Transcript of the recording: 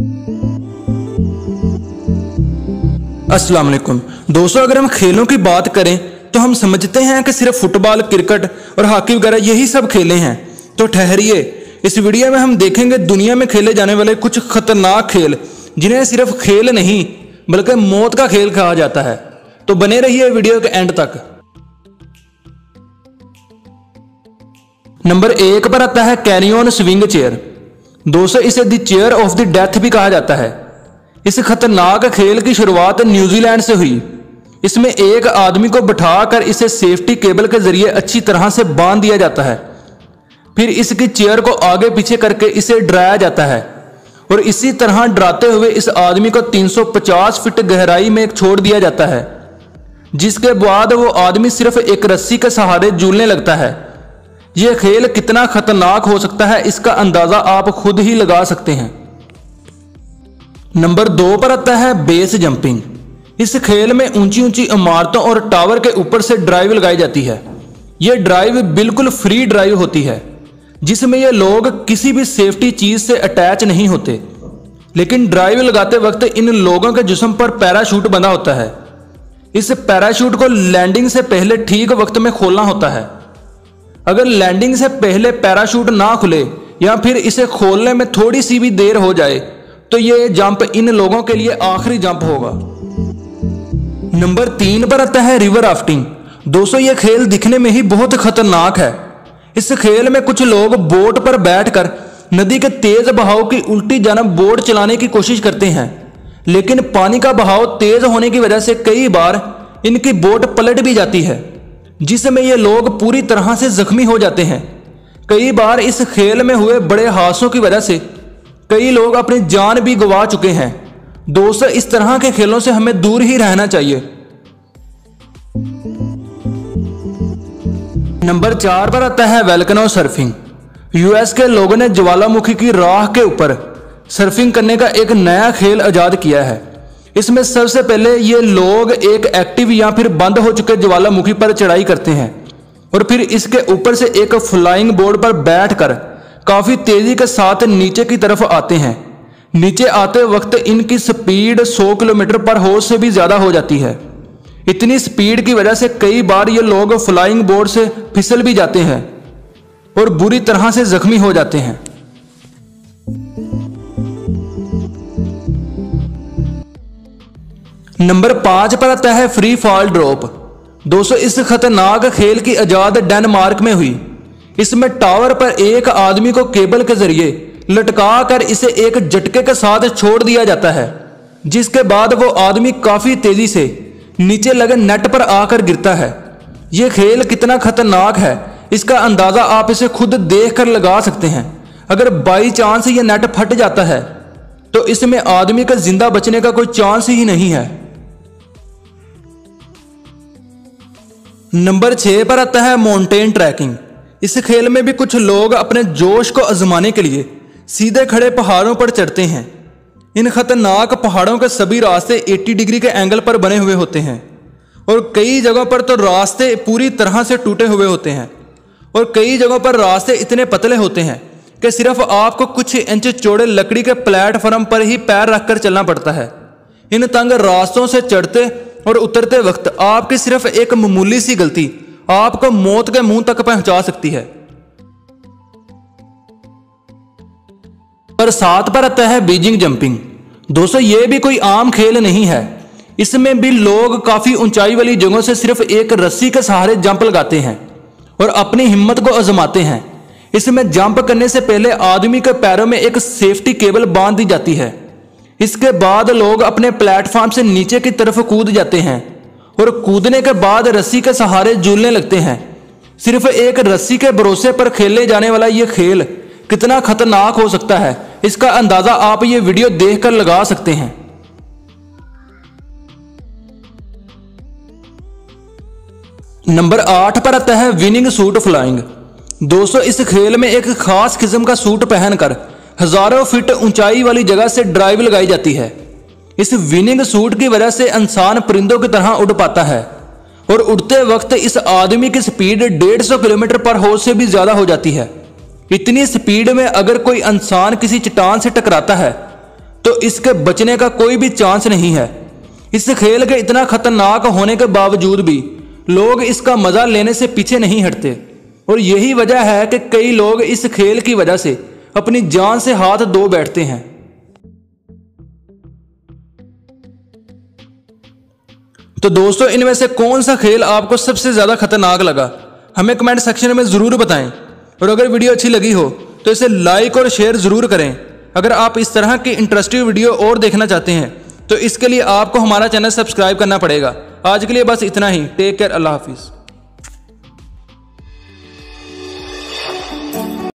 अस्सलाम वालेकुम दोस्तों, अगर हम खेलों की बात करें तो हम समझते हैं कि सिर्फ फुटबॉल, क्रिकेट और हॉकी वगैरह यही सब खेलें हैं। तो ठहरिए, इस वीडियो में हम देखेंगे दुनिया में खेले जाने वाले कुछ खतरनाक खेल जिन्हें सिर्फ खेल नहीं बल्कि मौत का खेल कहा जाता है। तो बने रहिए वीडियो के एंड तक। नंबर 1 पर आता है कैरी ऑन स्विंग चेयर। दोस्तों, इसे the chair of the death भी कहा जाता है। इस खतरनाक खेल की शुरुआत न्यूजीलैंड से हुई। इसमें एक आदमी को बिठाकर इसे सेफ्टी केबल के जरिए अच्छी तरह से बांध दिया जाता है। फिर इसकी चेयर को आगे पीछे करके इसे डराया जाता है और इसी तरह डराते हुए इस आदमी को 350 फीट गहराई में छोड़ दिया जाता है, जिसके बाद वो आदमी सिर्फ एक रस्सी के सहारे झूलने लगता है। यह खेल कितना खतरनाक हो सकता है इसका अंदाजा आप खुद ही लगा सकते हैं। नंबर 2 पर आता है बेस जंपिंग। इस खेल में ऊंची ऊंची इमारतों और टावर के ऊपर से ड्राइव लगाई जाती है। यह ड्राइव बिल्कुल फ्री ड्राइव होती है, जिसमें ये लोग किसी भी सेफ्टी चीज से अटैच नहीं होते, लेकिन ड्राइव लगाते वक्त इन लोगों के जिस्म पर पैराशूट बंधा होता है। इस पैराशूट को लैंडिंग से पहले ठीक वक्त में खोलना होता है। अगर लैंडिंग से पहले पैराशूट ना खुले या फिर इसे खोलने में थोड़ी सी भी देर हो जाए तो ये जंप इन लोगों के लिए आखिरी जंप होगा। नंबर 3 पर आता है रिवर राफ्टिंग। दोस्तों, ये खेल दिखने में ही बहुत खतरनाक है। इस खेल में कुछ लोग बोट पर बैठकर नदी के तेज बहाव की उल्टी जानब बोट चलाने की कोशिश करते हैं, लेकिन पानी का बहाव तेज होने की वजह से कई बार इनकी बोट पलट भी जाती है, जिसमें ये लोग पूरी तरह से जख्मी हो जाते हैं। कई बार इस खेल में हुए बड़े हादसों की वजह से कई लोग अपनी जान भी गंवा चुके हैं। दोस्तों, इस तरह के खेलों से हमें दूर ही रहना चाहिए। नंबर 4 पर आता है वोल्केनो सर्फिंग। यूएस के लोगों ने ज्वालामुखी की राख के ऊपर सर्फिंग करने का एक नया खेल इजाद किया है। इसमें सबसे पहले ये लोग एक एक्टिव या फिर बंद हो चुके ज्वालामुखी पर चढ़ाई करते हैं और फिर इसके ऊपर से एक फ्लाइंग बोर्ड पर बैठकर काफी तेजी के साथ नीचे की तरफ आते हैं। नीचे आते वक्त इनकी स्पीड 100 किलोमीटर पर हॉर्स से भी ज्यादा हो जाती है। इतनी स्पीड की वजह से कई बार ये लोग फ्लाइंग बोर्ड से फिसल भी जाते हैं और बुरी तरह से जख्मी हो जाते हैं। नंबर 5 पर आता है फ्री फॉल ड्रॉप। दोस्तों, इस खतरनाक खेल की इजाद डेनमार्क में हुई। इसमें टावर पर एक आदमी को केबल के जरिए लटका कर इसे एक झटके के साथ छोड़ दिया जाता है, जिसके बाद वो आदमी काफी तेजी से नीचे लगे नेट पर आकर गिरता है। यह खेल कितना खतरनाक है इसका अंदाजा आप इसे खुद देखकर लगा सकते हैं। अगर बाई चांस ये नेट फट जाता है तो इसमें आदमी का जिंदा बचने का कोई चांस ही नहीं है। नंबर 6 पर आता है माउंटेन ट्रैकिंग। इस खेल में भी कुछ लोग अपने जोश को आजमाने के लिए सीधे खड़े पहाड़ों पर चढ़ते हैं। इन खतरनाक पहाड़ों के सभी रास्ते 80 डिग्री के एंगल पर बने हुए होते हैं और कई जगहों पर तो रास्ते पूरी तरह से टूटे हुए होते हैं और कई जगहों पर रास्ते इतने पतले होते हैं कि सिर्फ आपको कुछ इंच चौड़े लकड़ी के प्लेटफॉर्म पर ही पैर रखकर चलना पड़ता है। इन तंग रास्तों से चढ़ते और उतरते वक्त आपकी सिर्फ एक मामूली सी गलती आपको मौत के मुंह तक पहुंचा सकती है। और 7 पर आता है बीजिंग जंपिंग। दोस्तों, यह भी कोई आम खेल नहीं है। इसमें भी लोग काफी ऊंचाई वाली जगहों से सिर्फ एक रस्सी के सहारे जंप लगाते हैं और अपनी हिम्मत को आजमाते हैं। इसमें जंप करने से पहले आदमी के पैरों में एक सेफ्टी केबल बांध दी जाती है। इसके बाद लोग अपने प्लेटफॉर्म से नीचे की तरफ कूद जाते हैं और कूदने के बाद रस्सी के सहारे झूलने लगते हैं। सिर्फ एक रस्सी के भरोसे पर खेले जाने वाला यह खेल कितना खतरनाक हो सकता है इसका अंदाजा आप ये वीडियो देखकर लगा सकते हैं। नंबर 8 पर आता है विनिंग सूट फ्लाइंग। दोस्तों, इस खेल में एक खास किस्म का सूट पहनकर हजारों फीट ऊंचाई वाली जगह से ड्राइव लगाई जाती है। इस विनिंग सूट की वजह से इंसान परिंदों की तरह उड़ पाता है और उड़ते वक्त इस आदमी की स्पीड 150 किलोमीटर पर हॉर्स से भी ज्यादा हो जाती है। इतनी स्पीड में अगर कोई इंसान किसी चट्टान से टकराता है तो इसके बचने का कोई भी चांस नहीं है। इस खेल के इतना खतरनाक होने के बावजूद भी लोग इसका मजा लेने से पीछे नहीं हटते, और यही वजह है कि कई लोग इस खेल की वजह से अपनी जान से हाथ धो बैठते हैं। तो दोस्तों, इनमें से कौन सा खेल आपको सबसे ज्यादा खतरनाक लगा, हमें कमेंट सेक्शन में जरूर बताएं। और अगर वीडियो अच्छी लगी हो तो इसे लाइक और शेयर जरूर करें। अगर आप इस तरह की इंटरेस्टिंग वीडियो और देखना चाहते हैं तो इसके लिए आपको हमारा चैनल सब्सक्राइब करना पड़ेगा। आज के लिए बस इतना ही। टेक केयर, अल्लाह हाफिज।